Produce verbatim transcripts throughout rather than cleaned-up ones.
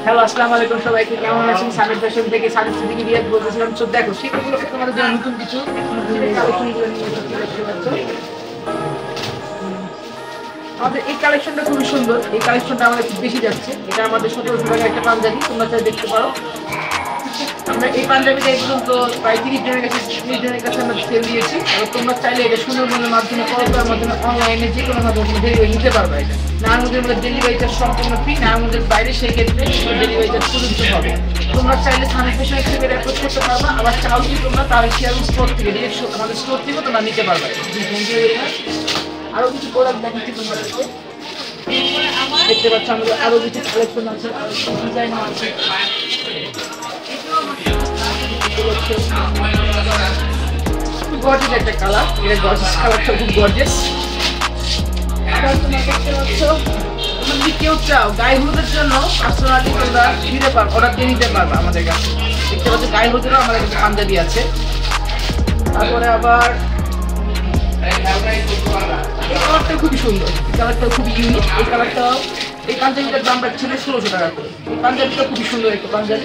Hello, আসসালামু আলাইকুম সবাইকে। কেমন আছেন? সামির ফ্যাশন থেকে সাদিপ সিদ্দিকী রিয়াদ বলতেছিলাম। তো দেখো, সেগুলো তোমাদের জন্য নতুন কিছু কালেকশনগুলো নিয়ে এসেছি, দেখতে পাচ্ছ। আমাদের এই কালেকশনটা খুবই সুন্দর। এই কালেকশনটা আমাদের খুব বেশি যাচ্ছে। এটা আমাদের সতেরোশো টাকার একটা পাঞ্জাবি, তোমরা চাই দেখতে পারো। আমরা এই পাঞ্জাবিটা এই পর্যন্ত প্রায় তিরিশ জনের কাছে তিরিশ জনের কাছে আমরা সেল দিয়েছি। এবং তোমরা চাইলে এটা সুন্দরবনের মাধ্যমে, করতার মাধ্যমে, অনলাইনে যে কোনো মাধ্যমে ডেলিভারি নিতে পারবে। এটা নারায়ণগঞ্জের মধ্যে ডেলিভারি চার্জ সম্পূর্ণ ফ্রি। নারায়ণগঞ্জের বাইরে সেই ক্ষেত্রে ডেলিভারি চার্জ প্রযোজ্য হবে। তোমরা চাইলে সামির ফ্যাশন থেকে অ্যাপ্রোচ করতে পারবে। আবার চাও যদি তোমরা তাহলে শেয়ার স্টোর থেকে ডিরেক্ট আমাদের স্টোর থেকে তোমরা নিতে পারবে। আরো কিছু প্রোডাক্ট দেখাচ্ছি তোমাদেরকে। দেখতে পাচ্ছ আমাদের আরো কিছু কালেকশন আছে, আরো কিছু ডিজাইন আছে। গর্জিয়াস একটা কালার, এটা গর্জিয়াস কালারটা খুব গর্জিয়াস। আবার তোমরা দেখতে পাচ্ছ, তোমরা যদি কেউ চাও গায়ে হলুদের জন্য পার্সোনালি তোমরা নিতে পারো, অর্ডার দিয়ে নিতে পারবে আমাদের কাছে। দেখতে পাচ্ছ গায়ে হলুদেরও আমাদের কাছে পাঞ্জাবি আছে। তারপরে আবার এই কালারটা খুবই সুন্দর, এই কালারটা খুবই ইউনিক। এই কালারটা, এই পাঞ্জাবিটার দাম রাখছিল ষোলোশো টাকা করে। এই পাঞ্জাবিটা খুবই সুন্দর একটা পাঞ্জাবি।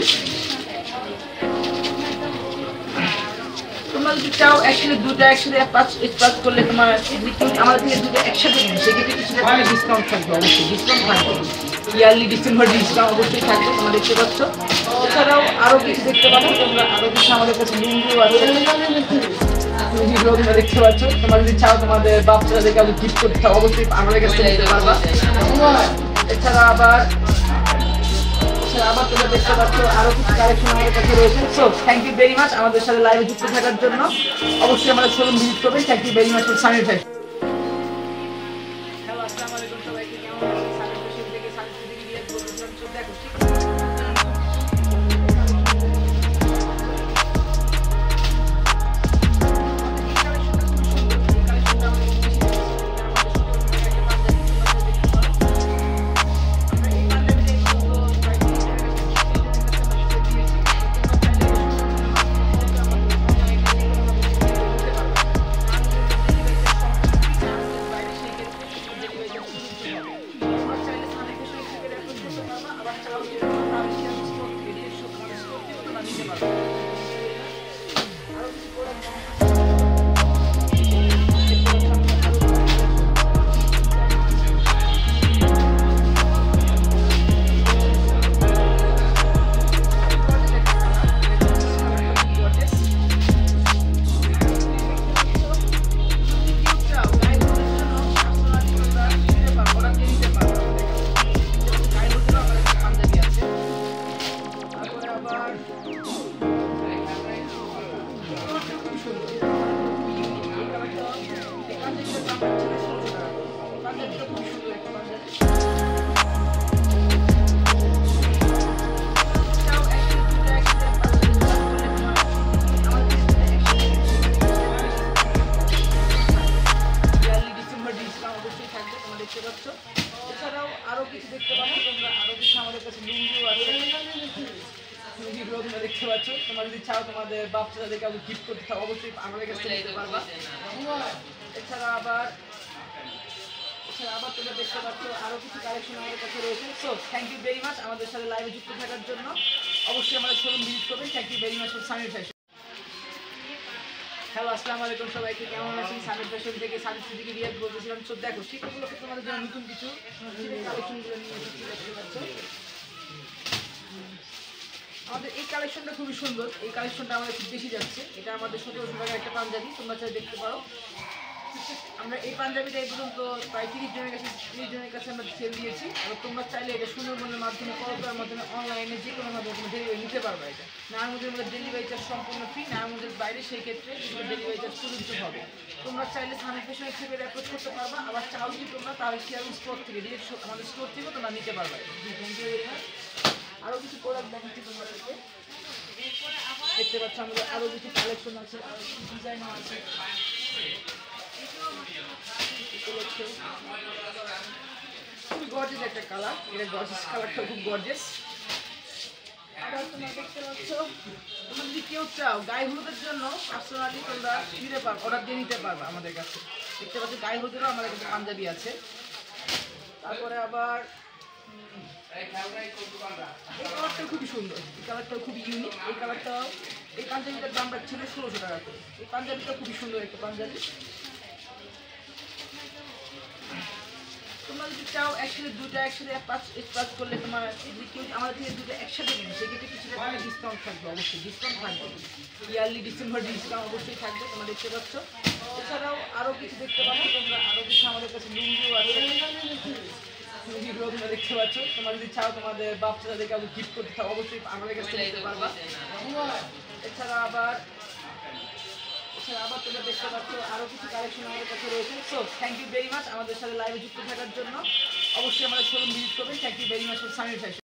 তোমরা যদি চাও একসাথে দুটো একসাথে পাঁচ পাঁচ করলে তোমার আমাদের থেকে দুটো একসাথে নেবে, সেক্ষেত্রে কিছুটা টাকা ডিসকাউন্ট থাকবে, অবশ্যই ডিসকাউন্ট থাকবে। ইয়ারলি ডিসেম্বর ডিসকাউন্ট অবশ্যই থাকবে, তোমরা দেখতে পাচ্ছ। এছাড়াও আরও কিছু দেখতে পাবো তোমরা, আরও কিছু আমাদের কাছে লুঙ্গিও আছে, লুঙ্গিগুলো তোমরা দেখতে পাচ্ছ। তোমরা যদি চাও তোমাদের বাচ্চাদেরকে কাউকে গিফট করতে চাও, অবশ্যই আমাদের কাছে নিতে পারবা। এছাড়া আবার আবার তোমরা দেখতে পাচ্ছ আরো কিছু কালেকশন আমাদের কাছে রয়েছে। So thank you very much আমাদের সাথে লাইভে যুক্ত থাকার জন্য। অবশ্যই আমাদের শোরুম ভিজিট করবেন। Thank you very much for Samir fashion. Hello, আসসালামু আলাইকুম সবাইকে। কেমন আছেন? সামির ফ্যাশন থেকে সাদিপ সিদ্দিকী রিয়াদ বলতেছিলাম। তো দেখো, এছাড়াও আরো কিছু দেখতে পাবো তোমরা, আরো কিছু আমাদের কাছে লুঙ্গিও আছে, লুঙ্গিগুলো তোমরা দেখতে পাচ্ছ। তোমরা যদি চাও তোমাদের বাচ্চাদেরকে কাউকে গিফট করতে চাও, অবশ্যই আমাদের কাছে নিতে পারবা। এছাড়া আবার এছাড়া আবার তোমরা দেখতে পাচ্ছ আরো কিছু কালেকশন আমাদের কাছে রয়েছে। So thank you very much আমাদের সাথে লাইভে যুক্ত থাকার জন্য। অবশ্যই আমাদের শোরুম ভিজিট করবেন। Thank you very much for Samir fashion. Hello, আসসালামু আলাইকুম সবাইকে। কেমন আছেন? সামির ফ্যাশন থেকে সাদিপ সিদ্দিকী রিয়াদ বলতেছিলাম। তো দেখো, সেগুলো তোমাদের জন্য নতুন কিছু কালেকশনগুলো নিয়ে এসেছি, দেখতে পাচ্ছ। আমাদের এই কালেকশনটা খুবই সুন্দর। এই কালেকশনটা আমাদের খুব বেশি যাচ্ছে। এটা আমাদের সতেরোশো টাকার একটা পাঞ্জাবি, তোমরা চাই দেখতে পারো। আমরা এই পাঞ্জাবিটা এই পর্যন্ত প্রায় তিরিশ জনের কাছে তিরিশ জনের কাছে আমরা সেল দিয়েছি। এবং তোমরা চাইলে এটা সুন্দরবনের মাধ্যমে, করতার মাধ্যমে, অনলাইনে যে কোনো মাধ্যমে তুমি ডেলিভারি নিতে পারবে। এটা নারায়ণগঞ্জের মধ্যে ডেলিভারি চার্জ সম্পূর্ণ ফ্রি। নারায়ণগঞ্জের বাইরে সেই ক্ষেত্রে ডেলিভারি চার্জ প্রযোজ্য হবে। তোমরা চাইলে সামির ফ্যাশন থেকে অ্যাপ্রোচ করতে পারবা। আবার চাও যদি তোমরা তাহলে শেয়ার স্টোর থেকে ডিরেক্ট আমাদের স্টোর থেকেও তোমরা নিতে পারবে। আরো কিছু প্রোডাক্ট দেখাচ্ছি তোমাদেরকে। দেখতে পাচ্ছ আমাদের আরো কিছু কালেকশন আছে, আরো কিছু ডিজাইন আছে। খুবই গর্জিয়াস একটা কালার, এটা গর্জিয়াস কালারটা খুব গর্জিয়াস। আবার তোমরা দেখতে পাচ্ছ, তোমরা যদি কেউ চাও গায়ে হলুদের জন্য পার্সোনালি তোমরা নিতে পারো, অর্ডার দিয়ে নিতে পারবে আমাদের কাছে। দেখতে পাচ্ছ গায়ে হলুদেরও আমাদের কাছে পাঞ্জাবি আছে। তারপরে আবার এই কালারটা খুবই সুন্দর, এই কালারটা খুবই ইউনিক। এই কালারটা এই পাঞ্জাবিটার দাম রাখছিল ষোলোশো টাকা করে। এই পাঞ্জাবিটা খুবই সুন্দর একটা পাঞ্জাবি। তোমরা যদি চাও একসাথে দুটো একসাথে পাঁচ পাঁচ করলে তোমার যদি কেউ আমাদের থেকে দুটো একসাথে নেবে সেক্ষেত্রে কিছুটা ডিসকাউন্ট থাকবে, অবশ্যই ডিসকাউন্ট থাকবে। ইয়ারলি ডিসেম্বর ডিসকাউন্ট অবশ্যই থাকবে, তোমরা দেখতে পাচ্ছ। এছাড়াও আরও কিছু দেখতে পাচ্ছ তোমরা, আরও কিছু আমাদের কাছে লুঙ্গিও আছে, লুঙ্গিগুলো তোমরা দেখতে পাচ্ছ। তোমরা যদি চাও তোমাদের বাচ্চাদেরকে আমি গিফট করতে চাও অবশ্যই আমাদের কাছে নিতে পারবা। এছাড়া আবার এছাড়া আবার তোমরা দেখতে পাচ্ছ আরও কিছু কালেকশন আমাদের কাছে রয়েছে। So thank you very much আমাদের সাথে লাইভে যুক্ত থাকার জন্য। অবশ্যই আমাদের শোরুম ভিজিট করবেন। Thank you very much for Samir fashion.